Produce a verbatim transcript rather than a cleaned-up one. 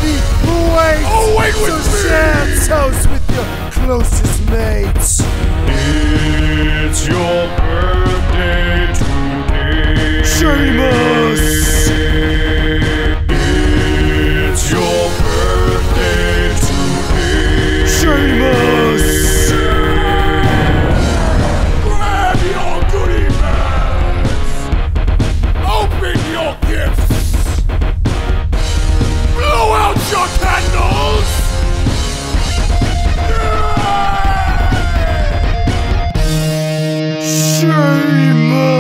the weight. Oh, wait So with me. share toast with your closest mates. It's your birthday today. SEAMUS. It's your birthday today. SEAMUS. Grab your goodie bags. Open your gifts. Blow out your candles. SEAMUS.